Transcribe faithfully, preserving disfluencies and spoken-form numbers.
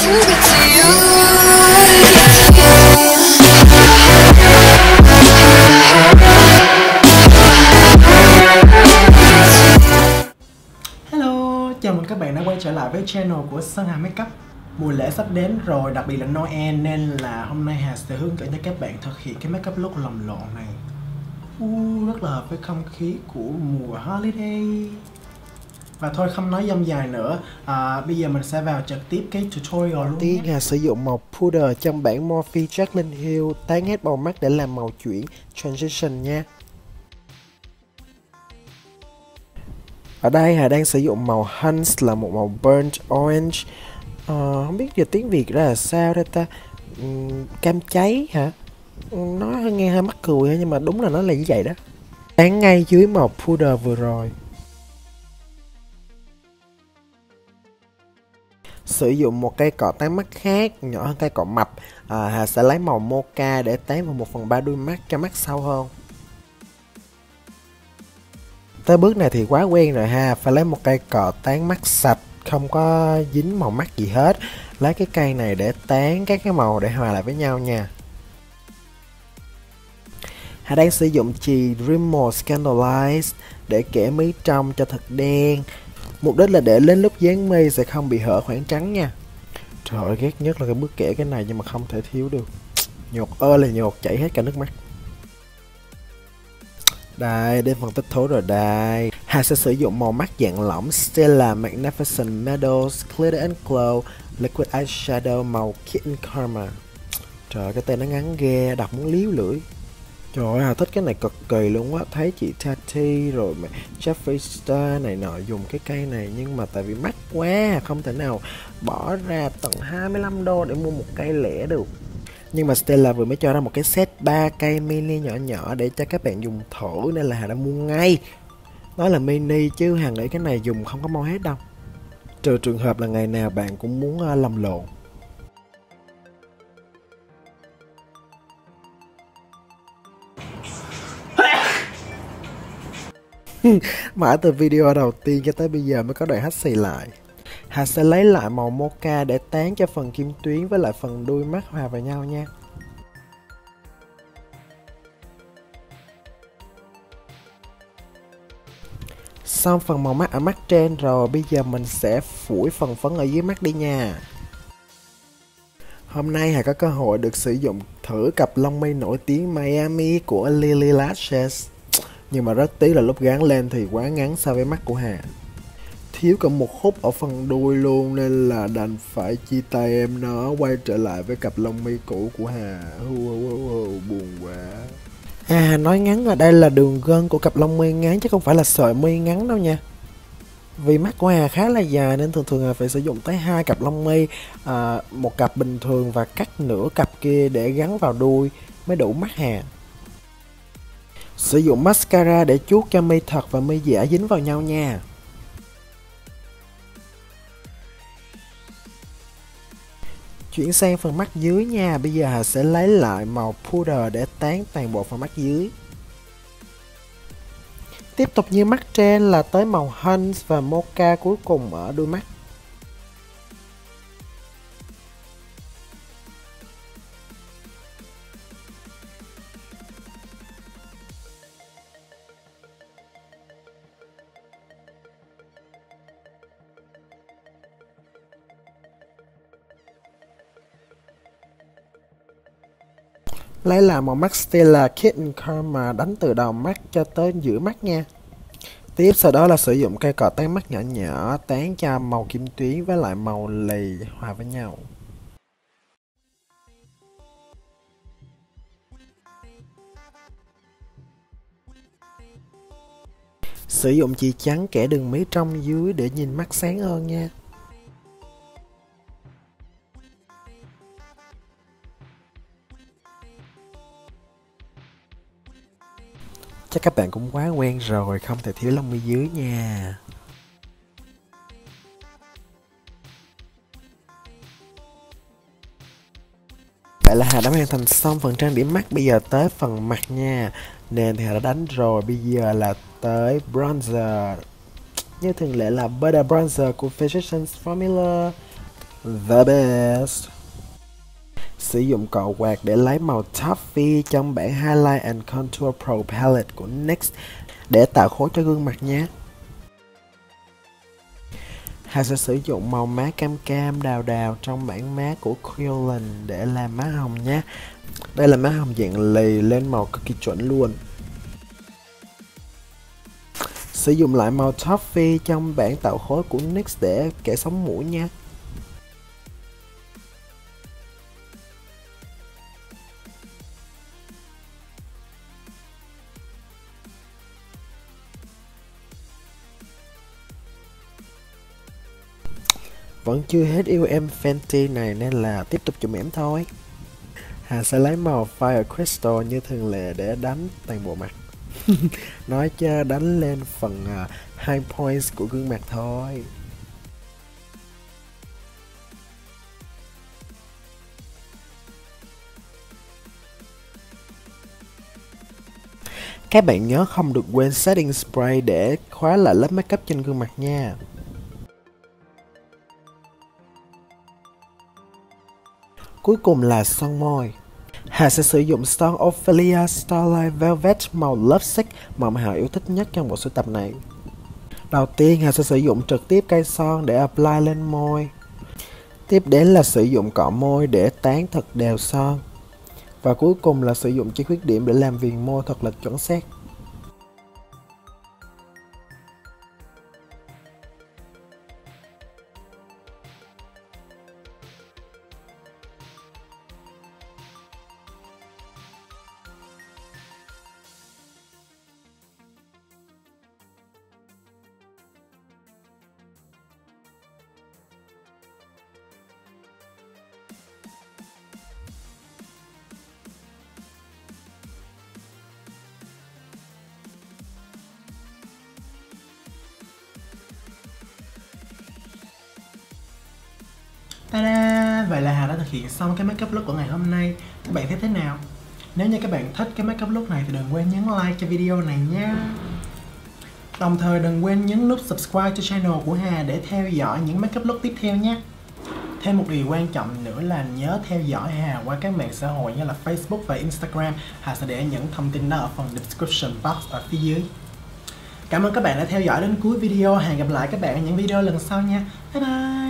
Hello, chào mừng các bạn đã quay trở lại với channel của Sơn Hà Makeup. Mùa lễ sắp đến rồi, đặc biệt là Noel, nên là hôm nay Hà sẽ hướng dẫn cho các bạn thực hiện cái makeup look lồng lộn này. Uh, rất là hợp với không khí của mùa holiday. Và thôi không nói dông dài nữa, à, bây giờ mình sẽ vào trực tiếp cái tutorial luôn. Tiên Hà sử dụng màu powder trong bản Morphe Jaclyn Hill, tán hết màu mắt để làm màu chuyển transition nha. Ở đây Hà đang sử dụng màu Hunts là một màu burnt orange. Ờ, không biết giờ tiếng Việt ra là sao đây ta. Uhm, cam cháy hả? Nó hơi nghe hơi mắc cười nhưng mà đúng là nó là như vậy đó. Tán ngay dưới màu powder vừa rồi. Sử dụng một cây cọ tán mắt khác nhỏ hơn cây cọ mập, à, Hà sẽ lấy màu mocha để tán vào một phần ba đuôi mắt cho mắt sâu hơn. Tới bước này thì quá quen rồi ha, phải lấy một cây cọ tán mắt sạch, không có dính màu mắt gì hết. Lấy cái cây này để tán các cái màu để hòa lại với nhau nha. Hà đang sử dụng chì Rimmel Scandalize để kẻ mí trong cho thật đen. Mục đích là để lên lúc dán mi sẽ không bị hở khoảng trắng nha. Trời ơi, ghét nhất là cái bước kẻ cái này nhưng mà không thể thiếu được. Nhột ơ là nhột, chảy hết cả nước mắt. Đây, đến phần tích thố rồi đây. Hà sẽ sử dụng màu mắt dạng lỏng Stella Magnificent Meadows Glitter and Glow Liquid Eyeshadow màu Kitten Karma. Trời ơi, cái tên nó ngắn ghê, đọc muốn líu lưỡi. Trời ơi, Hà thích cái này cực kỳ luôn á. Thấy chị Tati rồi mà Jeffree Star này nọ dùng cái cây này, nhưng mà tại vì mắc quá không thể nào bỏ ra tận hai mươi lăm đô để mua một cây lẻ được. Nhưng mà Stella vừa mới cho ra một cái set ba cây mini nhỏ nhỏ để cho các bạn dùng thử, nên là Hà đã mua ngay. Nói là mini chứ Hà nghĩ cái này dùng không có mau hết đâu, trừ trường hợp là ngày nào bạn cũng muốn uh, lầm lộn. Mãi từ video đầu tiên cho tới bây giờ mới có đoạn hắt xì lại. Hà sẽ lấy lại màu mocha để tán cho phần kim tuyến với lại phần đuôi mắt hòa vào nhau nha. Xong phần màu mắt ở mắt trên rồi, bây giờ mình sẽ phủi phần phấn ở dưới mắt đi nha. Hôm nay Hà có cơ hội được sử dụng thử cặp lông mi nổi tiếng Miami của Lily Lashes. Nhưng mà rất tiếc là lúc gắn lên thì quá ngắn so với mắt của Hà. Thiếu cả một khúc ở phần đuôi luôn, nên là đành phải chia tay em nó, quay trở lại với cặp lông mi cũ của Hà. Hu, hu, hu, hu, buồn quá. À, nói ngắn ở đây là đường gân của cặp lông mi ngắn chứ không phải là sợi mi ngắn đâu nha. Vì mắt của Hà khá là dài nên thường thường Hà phải sử dụng tới hai cặp lông mi, à, một cặp bình thường và cắt nửa cặp kia để gắn vào đuôi mới đủ mắt Hà. Sử dụng mascara để chuốt cho mi thật và mi giả dính vào nhau nha. Chuyển sang phần mắt dưới nha. Bây giờ Hà sẽ lấy lại màu powder để tán toàn bộ phần mắt dưới. Tiếp tục như mắt trên là tới màu Hunts và mocha cuối cùng ở đuôi mắt. Lấy lại màu mắt Stella Kitten Karma đánh từ đầu mắt cho tới giữa mắt nha. Tiếp sau đó là sử dụng cây cọ tán mắt nhỏ nhỏ tán cho màu kim tuyến với lại màu lì hòa với nhau. Sử dụng chì trắng kẻ đường mí trong dưới để nhìn mắt sáng hơn nha. Chắc các bạn cũng quá quen rồi, không thể thiếu lông mi dưới nha. Vậy là Hà đã hoàn thành xong phần trang điểm mắt, bây giờ tới phần mặt nha. Nền thì Hà đã đánh rồi, bây giờ là tới bronzer. Như thường lệ là Butter Bronzer của Physicians Formula. the best. Sử dụng cọ quạt để lấy màu Toffee trong bảng Highlight and Contour Pro Palette của NYX để tạo khối cho gương mặt nhé. Hà sẽ sử dụng màu má cam cam đào đào trong bảng má của Kryolan để làm má hồng nhé. Đây là má hồng dạng lì lên màu cực kỳ chuẩn luôn. Sử dụng lại màu Toffee trong bảng tạo khối của NYX để kẻ sống mũi nha. Vẫn chưa hết yêu em Fenty này nên là tiếp tục chụm ẻm thôi. Hà sẽ lấy màu Fire Crystal như thường lệ để đánh toàn bộ mặt. Nói chứ đánh lên phần uh, high points của gương mặt thôi. Các bạn nhớ không được quên setting spray để khóa lại lớp makeup trên gương mặt nha. Cuối cùng là son môi. Hà sẽ sử dụng son Ophelia Starlight Velvet màu Lovesick mà Hà yêu thích nhất trong bộ sưu tập này. Đầu tiên Hà sẽ sử dụng trực tiếp cây son để apply lên môi. Tiếp đến là sử dụng cọ môi để tán thật đều son. Và cuối cùng là sử dụng chỉ khuyết điểm để làm viền môi thật là chuẩn xác. Ta-da! Vậy là Hà đã thực hiện xong cái makeup look của ngày hôm nay. Các bạn thấy thế nào? Nếu như các bạn thích cái makeup look này thì đừng quên nhấn like cho video này nha. Đồng thời đừng quên nhấn nút subscribe cho channel của Hà để theo dõi những makeup look tiếp theo nhé. Thêm một điều quan trọng nữa là nhớ theo dõi Hà qua các mạng xã hội như là Facebook và Instagram. Hà sẽ để những thông tin đó ở phần description box ở phía dưới. Cảm ơn các bạn đã theo dõi đến cuối video. Hẹn gặp lại các bạn ở những video lần sau nha. Bye bye!